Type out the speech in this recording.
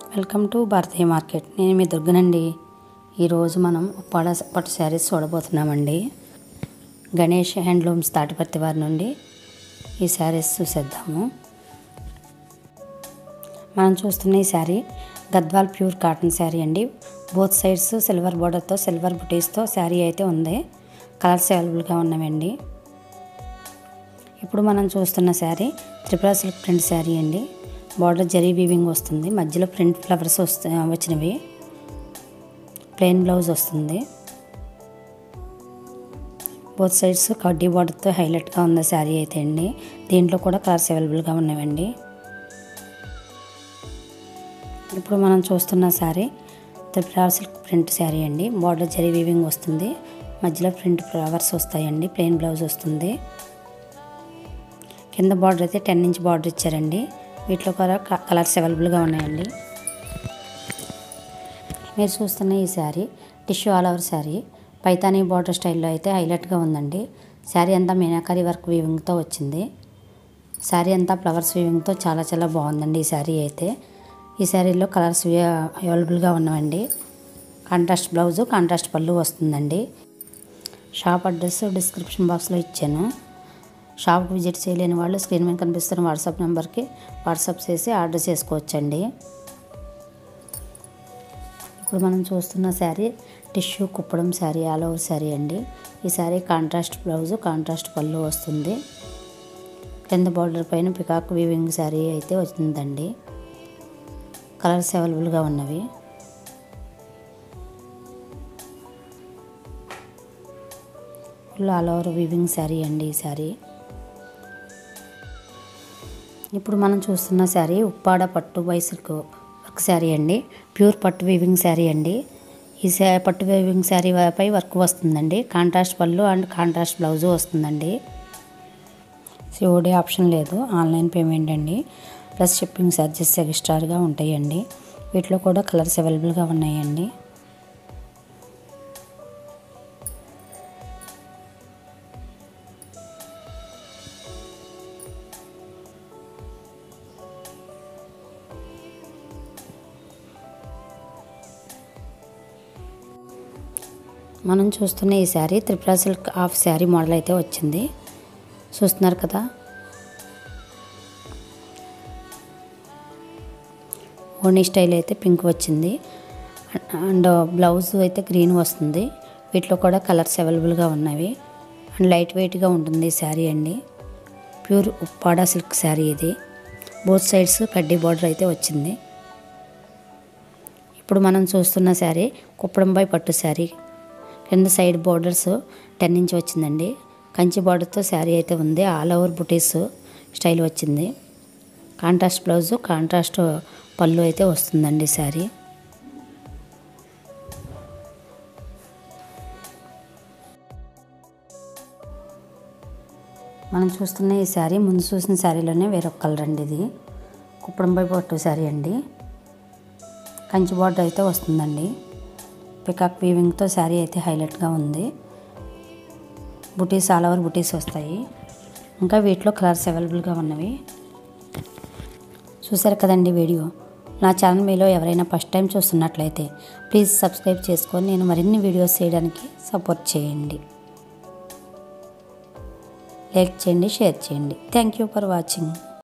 Welcome to Bharatiya market. నేను మీ దుర్గనండి. ఈరోజు మనం పట్టు శారీస్ చూడబోతున్నామండి. గణేష్ హ్యాండ్లూమ్స్ తాటిపర్తి వారి నుండి ఈ శారీస్ చూసేద్దాము. మనం చూస్తున్న ఈ శారీ గద్వాల్ ప్యూర్ కాటన్ శారీ అండి. బోత్ సైడ్స్ సిల్వర్ బోర్డర్తో సిల్వర్ బుటీస్తో శారీ అయితే ఉంది. కలర్స్ అవైలబుల్గా ఉన్నవండి. ఇప్పుడు మనం చూస్తున్న శారీ త్రిపుర సిల్క్ ప్రింట్ శారీ అండి. బార్డర్ జరీ వీవింగ్ వస్తుంది, మధ్యలో ప్రింట్ ఫ్లవర్స్ వచ్చినవి. ప్లెయిన్ బ్లౌజ్ వస్తుంది. బోత్ సైడ్స్ కడ్డీ బార్డర్తో హైలైట్గా ఉన్న శారీ అయితే అండి. దీంట్లో కూడా కలర్స్ అవైలబుల్గా ఉన్నవండి. ఇప్పుడు మనం చూస్తున్న శారీ త్రిపుర సిల్క్ ప్రింట్ శారీ అండి. బార్డర్ జరీ వీవింగ్ వస్తుంది, మధ్యలో ప్రింట్ ఫ్లవర్స్ వస్తాయండి. ప్లెయిన్ బ్లౌజ్ వస్తుంది. కింద బార్డర్ అయితే 10 ఇంచ్ బార్డర్ ఇచ్చారండి. వీటిలో కూడా కలర్స్ అవైలబుల్గా ఉన్నాయండి. మీరు చూస్తున్న ఈ sari tissue all over sari Paithani border స్టైల్లో అయితే హైలైట్గా ఉందండి. శారీ అంతా మీనాకరీ వర్క్ వీవింగ్తో వచ్చింది. శారీ అంతా ఫ్లవర్స్ వీవింగ్తో చాలా చాలా బాగుందండి ఈ శారీ అయితే. ఈ శారీలో కలర్స్ అవైలబుల్గా ఉన్నవండి. కాంట్రాస్ట్ బ్లౌజు, కాంట్రాస్ట్ పళ్ళు వస్తుందండి. షాప్ అడ్రస్ డిస్క్రిప్షన్ బాక్స్లో ఇచ్చాను. షాప్కి విజిట్ చేయలేని వాళ్ళు స్క్రీన్ మీద కనిపిస్తున్న వాట్సాప్ నెంబర్కి వాట్సాప్ చేసి ఆర్డర్ చేసుకోవచ్చండి. ఇప్పుడు మనం చూస్తున్న sari tissue Kuppadam sari, all over sari అండి. ఈ శారీ కాంట్రాస్ట్ బ్లౌజు, కాంట్రాస్ట్ పళ్ళు వస్తుంది. కింద బార్డర్ పైన పికాక్ వీవింగ్ శారీ అయితే వస్తుందండి. కలర్స్ అవైలబుల్గా ఉన్నవి. Full all over weaving sari అండి ఈ శారీ. ఇప్పుడు మనం చూస్తున్న శారీ ఉప్పాడ పట్టు బై సిల్క్ వర్క్ శారీ అండి. ప్యూర్ పట్టు వీవింగ్ శారీ అండి. ఈ పట్టు వీవింగ్ శారీ పై వర్క్ వస్తుందండి. కాంట్రాస్ట్ పళ్ళు అండ్ కాంట్రాస్ట్ బ్లౌజు వస్తుందండి. సిఓడి ఆప్షన్ లేదు, ఆన్లైన్ పేమెంట్ అండి. ప్లస్ షిప్పింగ్ ఛార్జెస్ ఎక్స్ట్రాగా ఉంటాయండి. వీటిలో కూడా కలర్స్ అవైలబుల్గా ఉన్నాయండి. మనం చూస్తున్న ఈ sari Tripura silk half sari model అయితే వచ్చింది. చూస్తున్నారు కదా. ఓనీ స్టైల్ అయితే పింక్ వచ్చింది అండ్ బ్లౌజ్ అయితే గ్రీన్ వస్తుంది. వీటిలో కూడా కలర్స్ అవైలబుల్గా ఉన్నవి అండ్ లైట్ వెయిట్గా ఉంటుంది ఈ శారీ అండి. ప్యూర్ ఉప్పాడ సిల్క్ శారీ ఇది. బోత్ సైడ్స్ కడ్డీ బార్డర్ అయితే వచ్చింది. ఇప్పుడు మనం చూస్తున్న శారీ కుప్పడంపై పట్టు శారీ. కింద సైడ్ బోర్డర్స్ 10 ఇంచ్ వచ్చిందండి. కంచి బార్డర్తో శారీ అయితే ఉంది. ఆల్ ఓవర్ బుటీస్ స్టైల్ వచ్చింది. కాంట్రాస్ట్ బ్లౌజు, కాంట్రాస్ట్ పళ్ళు అయితే వస్తుందండి శారీ. మనం చూస్తున్న ఈ శారీ ముందు చూసిన శారీలోనే వేరొక కలర్ అండి. ఇది కుప్పడంపై పట్టు శారీ అండి. కంచి బార్డర్ అయితే వస్తుందండి. పికాక్ వీవింగ్తో శారీ అయితే హైలైట్గా ఉంది. బుటీస్ ఆల్ ఓవర్ బుటీస్ వస్తాయి. ఇంకా వీటిలో కలర్స్ అవైలబుల్గా ఉన్నవి. చూసారు కదండి వీడియో. నా ఛానల్ మీలో ఎవరైనా ఫస్ట్ టైం చూస్తున్నట్లయితే ప్లీజ్ సబ్స్క్రైబ్ చేసుకొని నేను మరిన్ని వీడియోస్ చేయడానికి సపోర్ట్ చేయండి. లైక్ చేయండి, షేర్ చేయండి. Thank you for watching.